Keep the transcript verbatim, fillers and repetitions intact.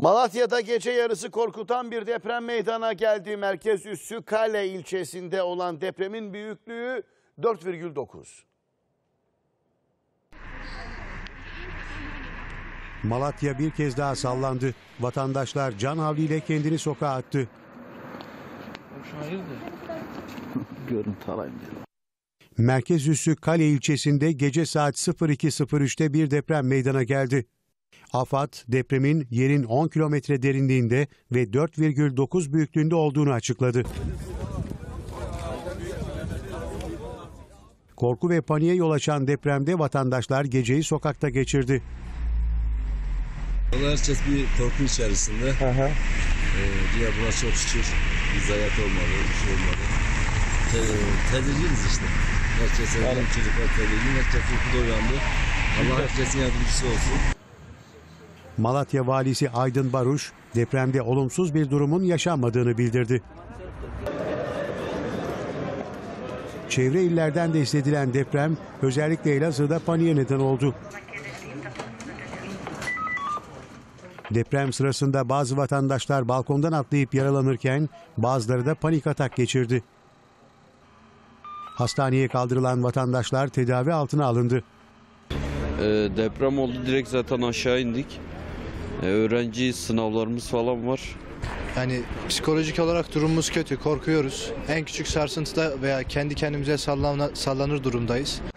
Malatya'da gece yarısı korkutan bir deprem meydana geldi. Merkez üssü Kale ilçesinde olan depremin büyüklüğü dört virgül dokuz. Malatya bir kez daha sallandı. Vatandaşlar can havliyle kendini sokağa attı. Görüntü alayım diye. Merkez üssü Kale ilçesinde gece saat sıfır iki sıfır üçte bir deprem meydana geldi. AFAD depremin yerin on kilometre derinliğinde ve dört virgül dokuz büyüklüğünde olduğunu açıkladı. Korku ve paniğe yol açan depremde vatandaşlar geceyi sokakta geçirdi. Herkes bir korku içerisinde. Hı hı. Ee, diğer buna çok şükür bir zayiat olmadı, bir şey olmadı. Te tedirginiz işte. Herkes evden yani. Çocuklar tedirgin, herkes uykuda uyandı. Allah herkesin yardımcısı olsun. Malatya Valisi Aydın Baruş, depremde olumsuz bir durumun yaşanmadığını bildirdi. Çevre illerden de hissedilen deprem özellikle Elazığ'da paniğe neden oldu. Deprem sırasında bazı vatandaşlar balkondan atlayıp yaralanırken bazıları da panik atak geçirdi. Hastaneye kaldırılan vatandaşlar tedavi altına alındı. E, deprem oldu, direkt zaten aşağı indik. E, öğrenci sınavlarımız falan var. Yani psikolojik olarak durumumuz kötü, korkuyoruz. En küçük sarsıntıda veya kendi kendimize sallanır durumdayız.